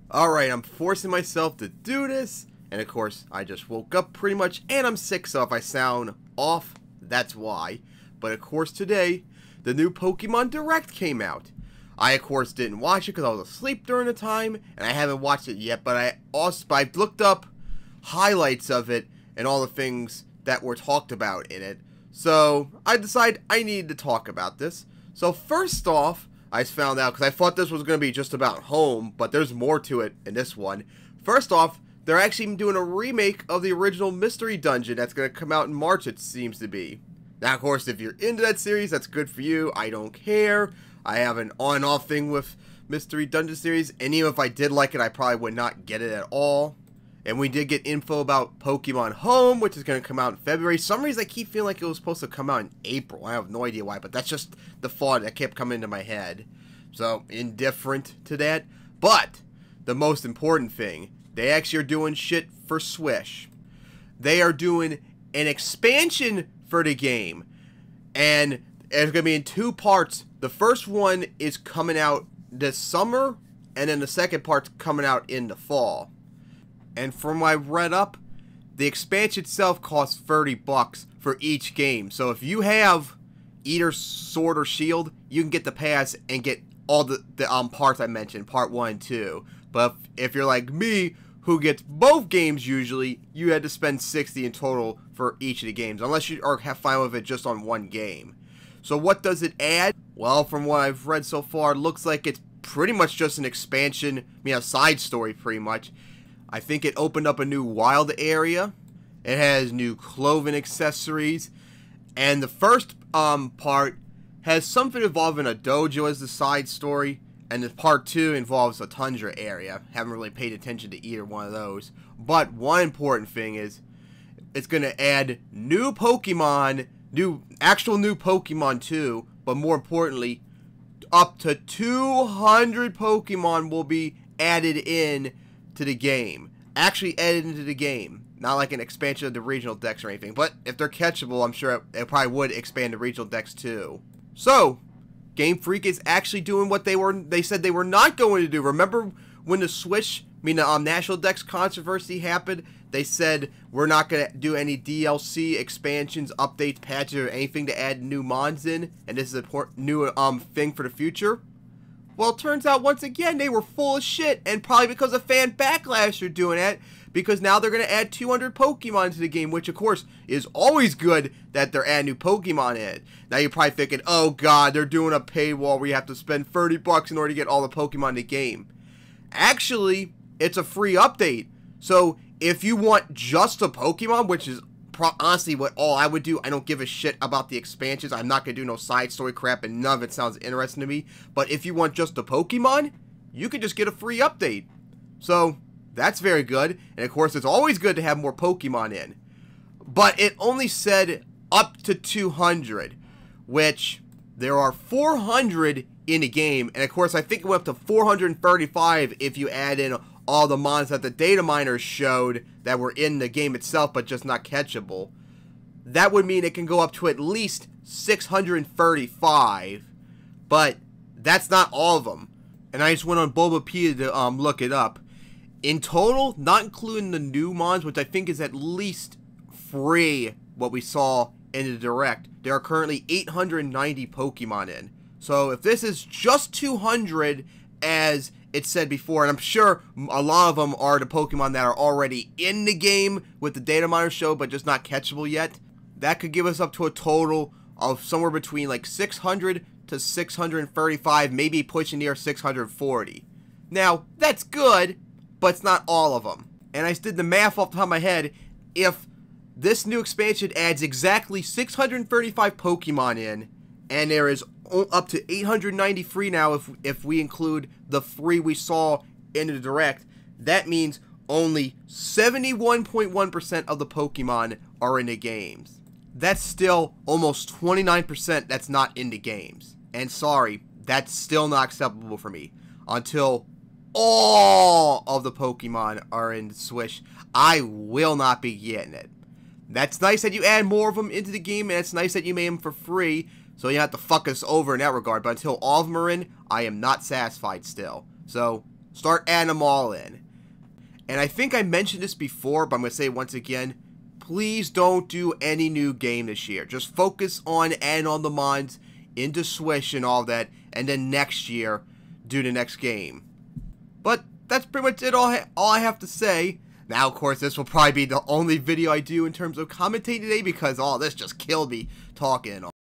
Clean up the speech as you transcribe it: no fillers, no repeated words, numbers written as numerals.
Alright, I'm forcing myself to do this, and of course, I just woke up pretty much, and I'm sick, so if I sound off, that's why. But of course, today, the new Pokemon Direct came out. I, of course, didn't watch it because I was asleep during the time, and I haven't watched it yet, but I've looked up highlights of it, and all the things that were talked about in it. So, I decided I needed to talk about this. So, first off, I found out, because I thought this was going to be just about home, but there's more to it in this one. First off, they're actually doing a remake of the original Mystery Dungeon that's going to come out in March, it seems to be. Now, of course, if you're into that series, that's good for you. I don't care. I have an on and off thing with Mystery Dungeon series, and even if I did like it, I probably would not get it at all. And we did get info about Pokemon Home, which is going to come out in February. For some reason, I keep feeling like it was supposed to come out in April. I have no idea why, but that's just the thought that kept coming into my head. So, indifferent to that. But, the most important thing, they actually are doing shit for Swish. They are doing an expansion for the game. And it's going to be in two parts. The first one is coming out this summer, and then the second part's coming out in the fall. And from what I've read up, the expansion itself costs $30 for each game. So if you have either Sword or Shield, you can get the pass and get all the parts I mentioned, part 1 and 2. But if you're like me, who gets both games usually, you had to spend $60 in total for each of the games, unless you are fine with it just on one game. So what does it add? Well, from what I've read so far, it looks like it's pretty much just an expansion, a side story pretty much. I think it opened up a new wild area. It has new clothing accessories. And the first part has something involving a dojo as the side story. And the part 2 involves a tundra area. Haven't really paid attention to either one of those. But one important thing is it's going to add new Pokemon, actual new Pokemon too. But more importantly, up to 200 Pokemon will be added in to the game. Actually added into the game. Not like an expansion of the regional decks or anything. But if they're catchable, I'm sure it probably would expand the regional decks too. So, Game Freak is actually doing what they said they were not going to do. Remember when the Switch, the National Dex controversy happened? They said we're not going to do any DLC, expansions, updates, patches, or anything to add new mons in. And this is a new thing for the future. Well, it turns out, once again, they were full of shit, and probably because of fan backlash they're doing that, because now they're going to add 200 Pokemon to the game, which, of course, is always good that they're adding new Pokemon in it. Now, you're probably thinking, oh, God, they're doing a paywall where you have to spend $30 in order to get all the Pokemon in the game. Actually, it's a free update, so if you want just a Pokemon, which is honestly what all I would do, I don't give a shit about the expansions. I'm not going to do no side story crap, and none of it sounds interesting to me. But if you want just the Pokemon, you could just get a free update. So, that's very good. And of course, it's always good to have more Pokemon in. But it only said up to 200, which there are 400 in the game. And of course, I think it went up to 435 if you add in all the mons that the data miners showed that were in the game itself, but just not catchable. That would mean it can go up to at least 635, but that's not all of them. And I just went on Bulbapedia to look it up. In total, not including the new mons, which I think is at least 3, what we saw in the Direct, there are currently 890 Pokemon in. So if this is just 200, as it said before, and I'm sure a lot of them are the Pokemon that are already in the game with the data miner show, but just not catchable yet. That could give us up to a total of somewhere between like 600 to 635, maybe pushing near 640. Now, that's good, but it's not all of them. And I just did the math off the top of my head. If this new expansion adds exactly 635 Pokemon in, and there is up to 893 now if we include the 3 we saw in the Direct, that means only 71.1% of the Pokemon are in the games. That's still almost 29% that's not in the games. And sorry, that's still not acceptable for me. Until all of the Pokemon are in Swish, I will not be getting it. That's nice that you add more of them into the game, and it's nice that you made them for free, so you don't have to fuck us over in that regard. But until all of them are in, I am not satisfied still. So, Start adding them all in. And I think I mentioned this before, but I'm going to say it once again. Please don't do any new game this year. Just focus on adding on the mods into Swish and all that. And then next year, do the next game. But that's pretty much it. All I have to say. Now, of course, this will probably be the only video I do in terms of commentating today because all this just killed me talking.